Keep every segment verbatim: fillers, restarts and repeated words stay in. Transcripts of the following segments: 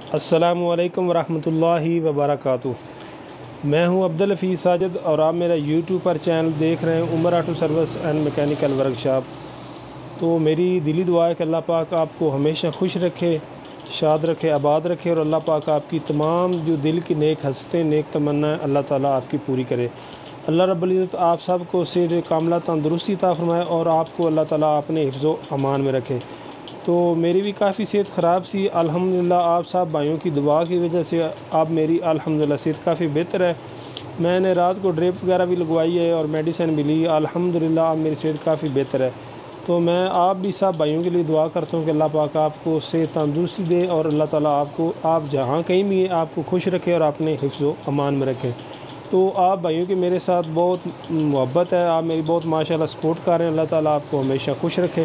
अस्सलामुअलैकुम वरहमतुल्लाहि वबरकातुह। मैं हूं अब्दुल हफीज़ साजिद और आप मेरा यूट्यूब पर चैनल देख रहे हैं Umar auto service and mechanical workshop. तो मेरी दिली दुआ है कि अल्लाह पाक आपको हमेशा खुश रखे, शाद रखे, आबाद रखे और अल्लाह पाक आपकी तमाम जो दिल की नेक हसते नेक तमन्ना अल्लाह ताला आपकी पूरी करे। अल्लाह रब्बुल इज़्ज़त आप सबको सिर कामला तंदुरुस्ती अता फरमाए और आपको अल्लाह ताला अपने हिफ्ज़ो अमान में रखे। तो मेरी भी काफ़ी सेहत ख़राब सी, अल्हम्दुलिल्लाह आप सब भाइयों की दुआ की वजह से अब मेरी अल्हम्दुलिल्लाह सेहत काफ़ी बेहतर है। मैंने रात को ड्रिप वगैरह भी लगवाई है और मेडिसिन भी ली, अल्हम्दुलिल्लाह अब मेरी सेहत काफ़ी बेहतर है। तो मैं आप भी सब भाइयों के लिए दुआ करता हूँ कि अल्लाह पाक आपको सेहत तंदुरुस्ती दे और अल्लाह ताला आपको आप जहाँ कहीं भी हैं आपको खुश रखे और अपने हिफ्ज़ो अमान में रखे। तो आप भाइयों की मेरे साथ बहुत मोहब्बत है, आप मेरी बहुत माशाल्लाह सपोर्ट कर रहे हैं, अल्लाह ताला आपको हमेशा खुश रखे।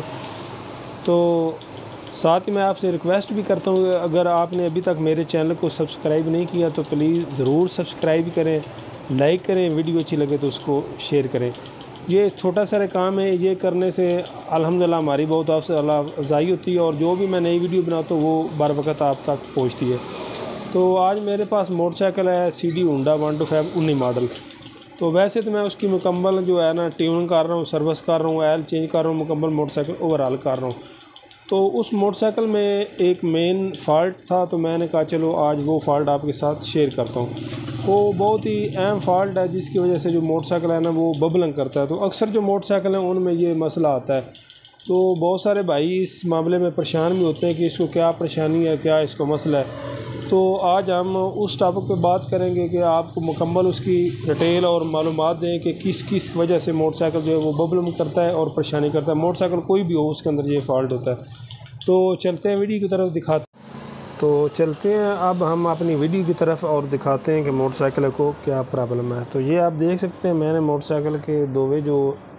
तो साथ ही मैं आपसे रिक्वेस्ट भी करता हूँ, अगर आपने अभी तक मेरे चैनल को सब्सक्राइब नहीं किया तो प्लीज़ ज़रूर सब्सक्राइब करें, लाइक करें, वीडियो अच्छी लगे तो उसको शेयर करें। ये छोटा सा काम है, ये करने से अल्हम्दुलिल्लाह हमारी बहुत हौसला अफ़ज़ाई होती है और जो भी मैं नई वीडियो बनाता हूँ वो बर वक़्त आप तक पहुँचती है। तो आज मेरे पास मोटरसाइकिल है C D Honda one two five उन्नी मॉडल। तो वैसे तो मैं उसकी मुकम्मल जो है ना ट्यून कर रहा हूँ, सर्विस कर रहा हूँ, ऑयल चेंज कर रहा हूँ, मुकम्मल मोटरसाइकिल ओवरऑल कर रहा हूँ। तो उस मोटरसाइकिल में एक मेन फ़ॉल्ट था तो मैंने कहा चलो आज वो फ़ॉल्ट आपके साथ शेयर करता हूँ। वो बहुत ही अहम फ़ॉल्ट है जिसकी वजह से जो मोटरसाइकिल है ना वो बबलिंग करता है। तो अक्सर जो मोटरसाइकिल हैं उनमें ये मसला आता है। तो बहुत सारे भाई इस मामले में परेशान भी होते हैं कि इसको क्या परेशानी है, क्या इसको मसला है। तो आज हम उस टॉपिक पे बात करेंगे कि आपको मुकम्मल उसकी डिटेल और मालूमात दें कि किस किस वजह से मोटरसाइकिल जो है वो बबलिंग करता है और परेशानी करता है। मोटरसाइकिल कोई भी हो उसके अंदर ये फ़ॉल्ट होता है। तो चलते हैं वीडियो की तरफ दिखाते तो चलते हैं अब हम अपनी वीडियो की तरफ और दिखाते हैं कि मोटरसाइकिल को क्या प्रॉब्लम है। तो ये आप देख सकते हैं मैंने मोटरसाइकिल के दोवे जो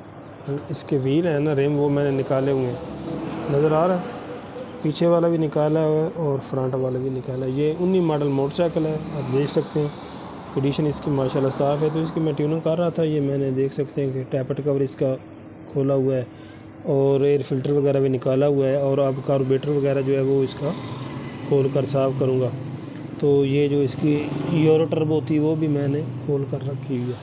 इसके व्हील हैं ना रिम वो मैंने निकाले हुए हैं, नज़र आ रहा है, पीछे वाला भी निकाला है और फ्रंट वाला भी निकाला है। ये उन्नी मॉडल मोटरसाइकिल है, आप देख सकते हैं कंडीशन इसकी माशाल्लाह साफ़ है। तो इसकी मैं ट्यूनिंग कर रहा था, ये मैंने देख सकते हैं कि टैपट कवर इसका खोला हुआ है और एयर फिल्टर वगैरह भी निकाला हुआ है और अब कार्बोरेटर वगैरह जो है वो इसका खोल कर साफ़ करूँगा। तो ये जो इसकी यूरो टर्बो थी वो भी मैंने खोल कर रखी हुई है।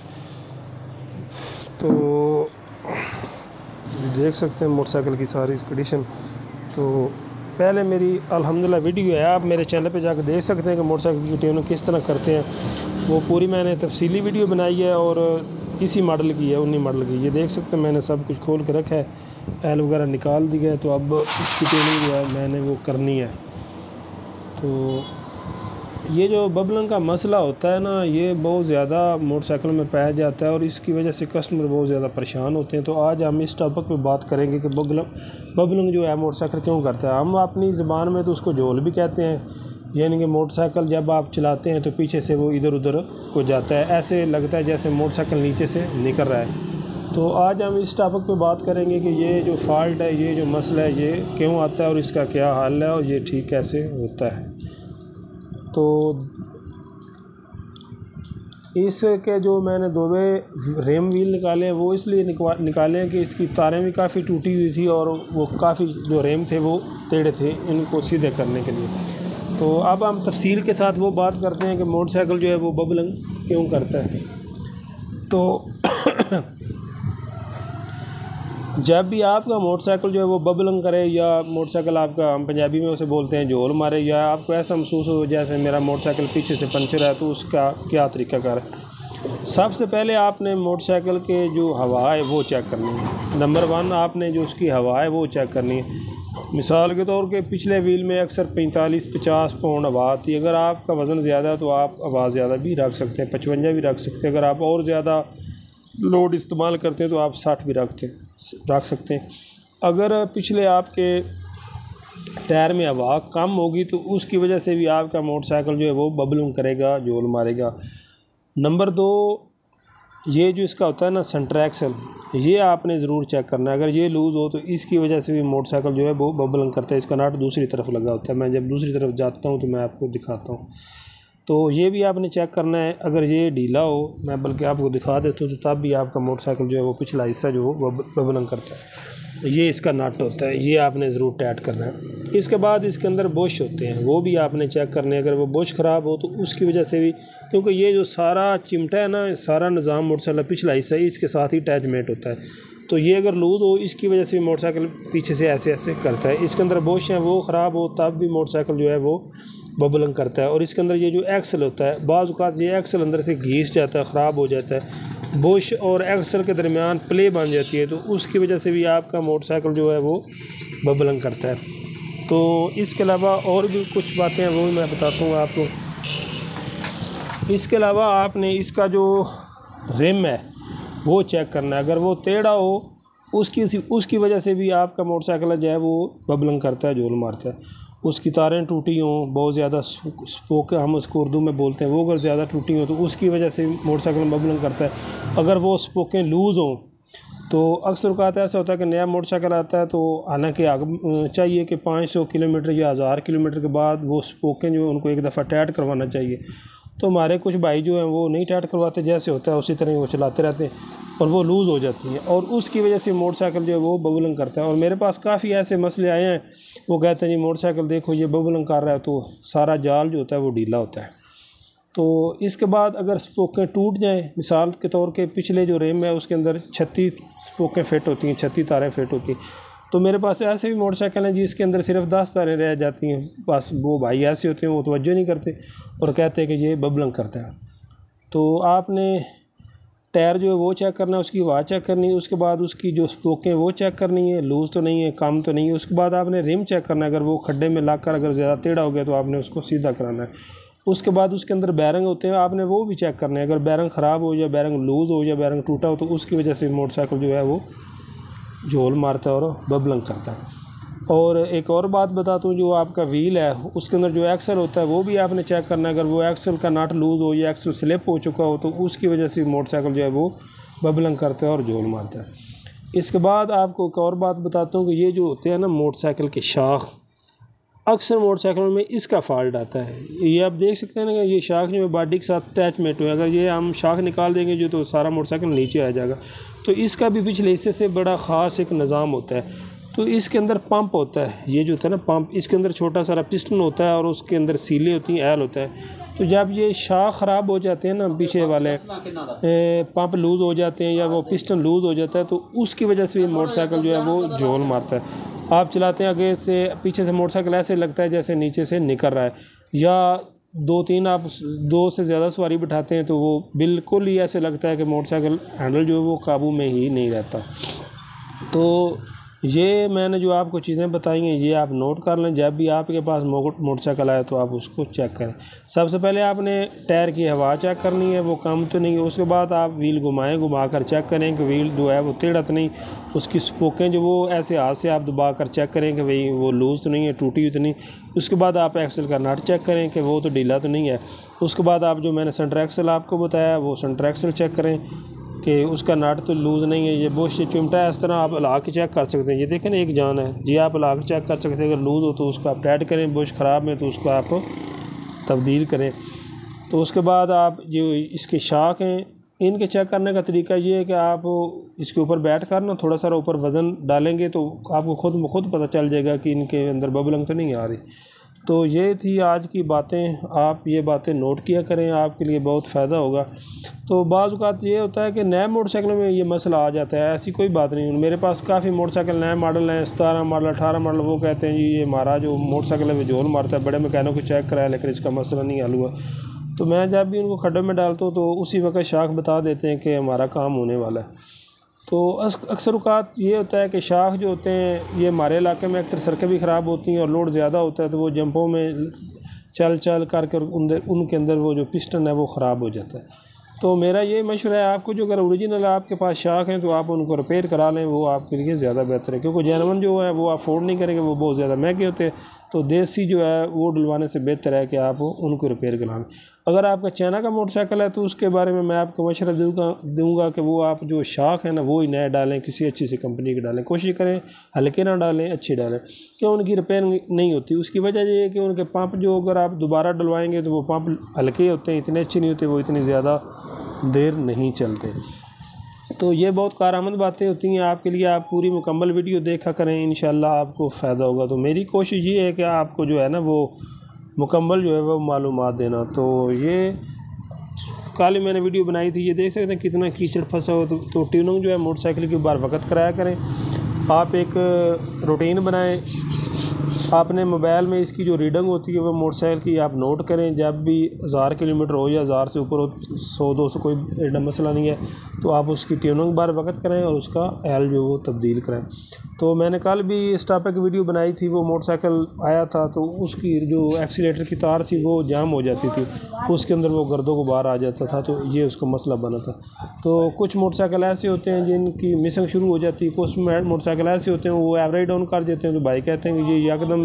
तो देख सकते हैं मोटरसाइकिल की सारी कंडीशन। तो पहले मेरी अल्हम्दुलिल्लाह वीडियो है, आप मेरे चैनल पे जाकर देख सकते हैं कि मोटरसाइकिल की ट्यूनिंग किस तरह करते हैं। वो पूरी मैंने तफसीली वीडियो बनाई है और इसी मॉडल की है, उन्नी मॉडल की। ये देख सकते हैं मैंने सब कुछ खोल के रखा है, एल वगैरह निकाल दिया है। तो अब इसकी ट्यूनिंग जो है मैंने वो करनी है। तो ये जो बबलिंग का मसला होता है ना ये बहुत ज़्यादा मोटरसाइकिल में पाया जाता है और इसकी वजह से कस्टमर बहुत ज़्यादा परेशान होते हैं। तो आज हम इस टॉपिक पे बात करेंगे कि बबलिंग बबलिंग जो है मोटरसाइकिल क्यों करता है। हम अपनी ज़बान में तो उसको झोल भी कहते हैं, यानी कि मोटरसाइकिल जब आप चलाते हैं तो पीछे से वो इधर उधर हो जाता है, ऐसे लगता है जैसे मोटरसाइकिल नीचे से निकल रहा है। तो आज हम इस टॉपिक पे बात करेंगे कि ये जो फॉल्ट है, ये जो मसला है, ये क्यों आता है और इसका क्या हल है और ये ठीक कैसे होता है। तो इसके जो मैंने दोवे रेम व्हील निकाले हैं वो इसलिए निकाले हैं कि इसकी तारें भी काफ़ी टूटी हुई थी और वो काफ़ी जो रेम थे वो टेढ़े थे, इनको सीधे करने के लिए। तो अब हम तफसील के साथ वो बात करते हैं कि मोटरसाइकिल जो है वो बबलिंग क्यों करता है। तो जब भी आपका मोटरसाइकिल जो है वो बबलिंग करे या मोटरसाइकिल आपका, हम पंजाबी में उसे बोलते हैं झोल मारे, या आपको ऐसा महसूस हो जैसे मेरा मोटरसाइकिल पीछे से पंचर है, तो उसका क्या तरीक़ाकार है। सबसे पहले आपने मोटरसाइकिल के जो हवा है वो चेक करनी है। नंबर वन आपने जो उसकी हवा है वो चेक करनी है। मिसाल के तौर पे पिछले व्हील में अक्सर पैंतालीस पचास पाउंड हवा आती है। अगर आपका वज़न ज़्यादा है तो आप हवा ज़्यादा भी रख सकते हैं, पचवंजा भी रख सकते हैं। अगर आप और ज़्यादा लोड इस्तेमाल करते हैं तो आप साठ भी रखते रख सकते हैं। अगर पिछले आपके टायर में हवा कम होगी तो उसकी वजह से भी आपका मोटरसाइकिल जो है वो बबलिंग करेगा, झोल मारेगा। नंबर दो, ये जो इसका होता है ना सेंटर एक्सल, ये आपने ज़रूर चेक करना है। अगर ये लूज़ हो तो इसकी वजह से भी मोटरसाइकिल जो है वो बबलिंग करता है। इसका नट दूसरी तरफ लगा होता है, मैं जब दूसरी तरफ जाता हूँ तो मैं आपको दिखाता हूँ। तो ये भी आपने चेक करना है। अगर ये ढीला हो, मैं बल्कि आपको दिखा देता हूँ, तो तब भी आपका मोटरसाइकिल जो है वो पिछला हिस्सा जो वो बबलिंग करता है। ये इसका नट होता है, ये आपने ज़रूर टाइट करना है। इसके बाद इसके अंदर बुश होते हैं, वो भी आपने चेक करने हैं। अगर वो बुश ख़राब हो तो उसकी वजह से भी, क्योंकि ये जो सारा चिमटा है ना, सारा निज़ाम मोटरसाइकिल पिछला हिस्सा ही इसके साथ ही अटैचमेंट होता है, तो ये अगर लूज़ हो इसकी वजह से भी मोटरसाइकिल पीछे से ऐसे ऐसे करता है। इसके अंदर बुश हैं वो ख़राब हो तब भी मोटरसाइकिल जो है वो बबलिंग करता है। और इसके अंदर ये जो एक्सल होता है, बाज़ औक़ात ये एक्सल अंदर से घिस जाता है, ख़राब हो जाता है। बुश और एक्सल के दरमियान प्ले बन जाती है, तो उसकी वजह से भी आपका मोटरसाइकिल जो है वो बबलिंग करता है। तो इसके अलावा और भी कुछ बातें हैं वो भी मैं बताता हूँ आपको। इसके अलावा आपने इसका जो रिम है वो चेक करना है। अगर वो टेढ़ा हो उसकी उसकी वजह से भी आपका मोटरसाइकिल जो है वो बबलिंग करता है, झोल मारता है। उसकी तारें टूटी हों, बहुत ज़्यादा स्पोक हम उसको उर्दू में बोलते हैं, वो अगर ज़्यादा टूटी हों तो उसकी वजह से मोटरसाइकिल बबलिंग करता है। अगर वो स्पोकें लूज़ हों तो अक्सर औक़ात ऐसा होता है कि नया मोटरसाइकिल आता है, तो हालांकि चाहिए कि पाँच सौ किलोमीटर या हज़ार किलोमीटर के बाद वो स्पोकें जो उनको एक दफ़ा टाइट करवाना चाहिए। तो हमारे कुछ भाई जो हैं वो नहीं टाइट करवाते, जैसे होता है उसी तरह वो चलाते रहते हैं और वो लूज़ हो जाती है, और उसकी वजह से मोटरसाइकिल जो है वो बबलिंग करता है। और मेरे पास काफ़ी ऐसे मसले आए हैं, वो कहते हैं जी मोटरसाइकिल देखो ये बबलिंग कर रहा है, तो सारा जाल जो होता है वो ढीला होता है। तो इसके बाद अगर स्पोकें टूट जाएं, मिसाल के तौर के पिछले जो रिम है उसके अंदर छत्तीस स्पोकें फिट होती हैं, छत्तीस तारें फिट होती हैं, तो मेरे पास ऐसे भी मोटरसाइकिल हैं जिसके अंदर सिर्फ दस तारें रह जाती हैं। बस वो भाई ऐसे होते हैं, वो तवज्जो नहीं करते और कहते हैं कि ये बबलिंग करता है। तो आपने टायर जो है वो चेक करना है, उसकी हवा चेक करनी है, उसके बाद उसकी जो स्पोकें वो चेक करनी है, लूज़ तो नहीं है, कम तो नहीं है। उसके बाद आपने रिम चेक करना है, अगर वो खड्डे में लग कर अगर ज़्यादा टेढ़ा हो गया तो आपने उसको सीधा कराना है। उसके बाद उसके अंदर बैरंग होते हैं, आपने वो भी चेक करना है। अगर बैरंग ख़राब हो या बैरंग लूज़ हो या बैरंग टूटा हो तो उसकी वजह से मोटरसाइकिल जो है वो झोल मारता है और बबलिंग करता है। और एक और बात बताता हूँ, जो आपका व्हील है उसके अंदर जो एक्सल होता है वो भी आपने चेक करना है। अगर वो एक्सल का नट लूज़ हो या एक्सल स्लिप हो चुका हो तो उसकी वजह से मोटरसाइकिल जो है वो बबलिंग करता है और झोल मारता है। इसके बाद आपको एक और बात बताता हूँ कि ये जो होते हैं ना मोटरसाइकिल के शाख, अक्सर मोटरसाइकिलों में इसका फॉल्ट आता है। ये आप देख सकते हैं ना, ये शाख जो है बॉडी के साथ अटैचमेंट हुआ है, अगर ये हम शाख निकाल देंगे जो तो सारा मोटरसाइकिल नीचे आ जाएगा। तो इसका भी पिछले हिस्से से बड़ा ख़ास एक निज़ाम होता है। तो इसके अंदर पंप होता है, ये जो होता है ना पंप, इसके अंदर छोटा सारा पिस्टन होता है और उसके अंदर सीलें होती हैं, एल होता है। तो जब ये शाख ख़राब हो जाते हैं ना, पीछे वाले पंप लूज़ हो जाते हैं या वो पिस्टन लूज़ हो जाता है, तो उसकी वजह से मोटरसाइकिल जो है वो झोल मारता है। आप चलाते हैं आगे से पीछे से मोटरसाइकिल ऐसे लगता है जैसे नीचे से निकल रहा है, या दो तीन आप दो से ज़्यादा सवारी बिठाते हैं तो वो बिल्कुल ही ऐसे लगता है कि मोटरसाइकिल हैंडल जो है वो काबू में ही नहीं रहता। तो ये मैंने जो आपको चीज़ें बताई हैं ये आप नोट कर लें, जब भी आपके पास मोटरसाइकिल आए तो आप उसको चेक करें। सबसे पहले आपने टायर की हवा चेक करनी है, वो कम तो नहीं है। उसके बाद आप व्हील घुमाएं, घुमा कर चेक करें कि व्हील जो है वो टेढ़ा तो नहीं, उसकी स्पोकें जो वो ऐसे हाथ से आप दबा कर चेक करें कि भाई वो लूज़ तो नहीं है, टूटी हुई तो नहीं। उसके बाद आप एक्सल का नट चेक करें कि वो तो ढीला तो नहीं है। उसके बाद आप जो मैंने सेंटर एक्सल आपको बताया वो सेंटर एक्सल चेक करें कि उसका नट तो लूज़ नहीं है। ये बुश चिमटा है, इस तरह आप ला के चेक कर सकते हैं। ये देखें ना एक जान है जी, आप ला के चेक कर सकते हैं। अगर लूज़ हो तो उसका आप टाइट करें, बुश ख़राब है तो उसको आप तब्दील करें। तो उसके बाद आप जो इसके शाख हैं इनके चेक करने का तरीका ये है कि आप इसके ऊपर बैठ कर ना थोड़ा सा ऊपर वज़न डालेंगे तो आपको खुद ब खुद पता चल जाएगा कि इनके अंदर बबलिंग तो नहीं आ रही। तो ये थी आज की बातें, आप ये बातें नोट किया करें, आपके लिए बहुत फ़ायदा होगा। तो बाज़ औक़ात ये होता है कि नए मोटरसाइकिल में ये मसला आ जाता है, ऐसी कोई बात नहीं। मेरे पास काफ़ी मोटरसाइकिल नए मॉडल हैं, सतारह मॉडल अठारह मॉडल, वो कहते हैं जी ये हमारा जो मोटरसाइकिल है वो झोल मारता है, बड़े मैकेनिक को चेक कराया लेकिन इसका मसला नहीं हल हुआ। तो मैं जब भी उनको खड्डे में डालता हूँ तो उसी वक्त शाख बता देते हैं कि हमारा काम होने वाला है। तो अक्सर औक़ात ये होता है कि शाख जो होते हैं ये हमारे इलाके में अक्सर सड़कें भी ख़राब होती हैं और लोड ज़्यादा होता है, तो वो जंपों में चल चल करके उनके अंदर वो जो पिस्टन है वो ख़राब हो जाता है। तो मेरा ये मशवरा है आपको, जो अगर ओरिजिनल आपके पास शाख हैं तो आप उनको रिपेयर करा लें, वो आपके लिए ज़्यादा बेहतर है। क्योंकि जेनवन जो है वो अफोर्ड नहीं करेंगे, वो बहुत ज़्यादा महंगे होते हैं। तो देसी जो है वो डलवाने से बेहतर है कि आप उनको रिपेयर करा लें। अगर आपका चाइना का मोटरसाइकिल है तो उसके बारे में मैं आपको मशवरा दूँगा दूँगा कि वो आप जो शाख है ना वो ही नए डालें, किसी अच्छी सी कंपनी के डालें। कोशिश करें हल्के ना डालें, अच्छी डालें, क्यों उनकी रिपेयर नहीं होती। उसकी वजह ये है कि उनके पंप जो अगर आप दोबारा डलवाएंगे तो वो पंप हल्के होते हैं, इतने अच्छे नहीं होते, वो इतनी ज़्यादा देर नहीं चलते। तो ये बहुत कारआमद बातें होती हैं आपके लिए। आप पूरी मुकम्मल वीडियो देखा करें, इंशाल्लाह आपको फ़ायदा होगा। तो मेरी कोशिश ये है कि आपको जो है ना वो मुकम्मल जो है वो मालूमात देना। तो ये कल मैंने वीडियो बनाई थी, ये देख सकते हैं कितना कीचड़ फंसा हो। तो, तो ट्यूनिंग जो है मोटरसाइकिल की बार वक़्त कराया करें। आप एक रूटीन बनाएं, आपने मोबाइल में इसकी जो रीडिंग होती है वो मोटरसाइकिल की आप नोट करें। जब भी हज़ार किलोमीटर हो या हज़ार से ऊपर हो, सौ दो सौ कोई एडा मसला नहीं है, तो आप उसकी ट्यूनिंग बार वक़्त करें और उसका एल जो वो तब्दील करें। तो मैंने कल भी इस टॉपिक की वीडियो बनाई थी। वो मोटरसाइकिल आया था तो उसकी जो एक्सीलेटर की तार थी वो जाम हो जाती थी, उसके अंदर वो गर्दों को बाहर आ जाता था, तो ये उसका मसला बना था। तो कुछ मोटरसाइकिल ऐसे होते हैं जिनकी मिसिंग शुरू हो जाती है, कुछ मोटरसाइकिल ऐसे होते हैं वो एवरेज डाउन कर देते हैं। तो भाई कहते हैं कि ये एकदम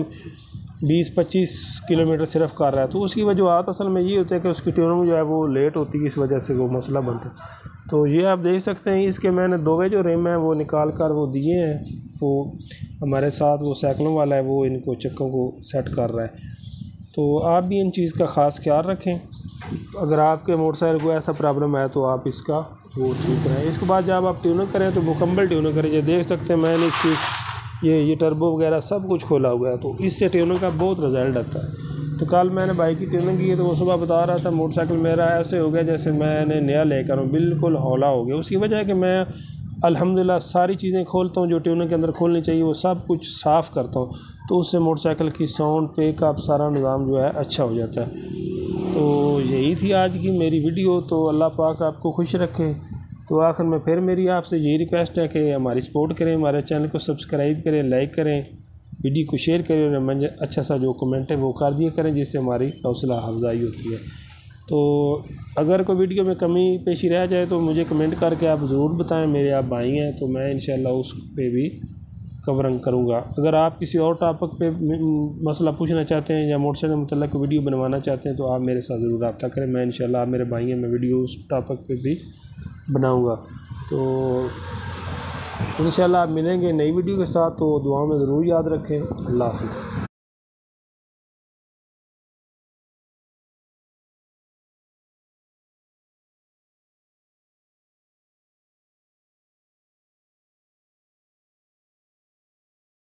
बीस पच्चीस किलोमीटर सिर्फ कर रहा है। तो उसकी वजूहत असल में ये होता है कि उसकी ट्यूनिंग जो है वो लेट होती है, इस वजह से वो मसला बनता है। तो ये आप देख सकते हैं, इसके मैंने दो वे जो रिम हैं वो निकाल कर वो दिए हैं। वो हमारे साथ वो साइकिलों वाला है, वो इनको चक्कों को सेट कर रहा है। तो आप भी इन चीज़ का ख़ास ख्याल रखें। अगर आपके मोटरसाइकिल को ऐसा प्रॉब्लम है तो आप इसका वो ठीक करें। इसके बाद जब आप ट्यूनिंग करें तो मुकम्मल ट्यूनिंग करें। ये देख सकते हैं मैंने इसकी ये ये टर्बो वगैरह सब कुछ खोला हुआ है, तो इससे ट्यूनिंग का बहुत रिज़ल्ट आता है। तो कल मैंने बाइक की ट्यूनिंग की है, तो वो सुबह बता रहा था मोटरसाइकिल मेरा ऐसे हो गया जैसे मैंने नया लेकर हूँ, बिल्कुल हौला हो गया। उसकी वजह है कि मैं अल्हम्दुलिल्लाह सारी चीज़ें खोलता हूँ जो ट्यूनिंग के अंदर खोलनी चाहिए, वो सब कुछ साफ़ करता हूँ। तो उससे मोटरसाइकिल की साउंड पिकअप सारा निज़ाम जो है अच्छा हो जाता है। तो यही थी आज की मेरी वीडियो। तो अल्लाह पाक आपको खुश रखे। तो आखिर में फिर मेरी आपसे यही रिक्वेस्ट है कि हमारी सपोर्ट करें, हमारे चैनल को सब्सक्राइब करें, लाइक करें, वीडियो को शेयर करें और मुझे अच्छा सा जो कमेंट है वो कर दिया करें, जिससे हमारी हौसला अफजाई होती है। तो अगर कोई वीडियो में कमी पेशी रह जाए तो मुझे कमेंट करके आप ज़रूर बताएं। मेरे आप भाई हैं तो मैं इंशाल्लाह उस पे भी कवरिंग करूँगा। अगर आप किसी और टॉपिक पे मसला पूछना चाहते हैं या मोटरसाइकिल मुतल्लिक़ वीडियो बनवाना चाहते हैं तो आप मेरे साथ ज़रूर रब्ता करें। मैं इंशाल्लाह आप मेरे भाई हैं, मैं वीडियो उस टॉपिक पे भी बनाऊँगा। तो इंशाल्लाह आप मिलेंगे नई वीडियो के साथ। तो दुआ में ज़रूर याद रखें। अल्लाह हाफ़िज़।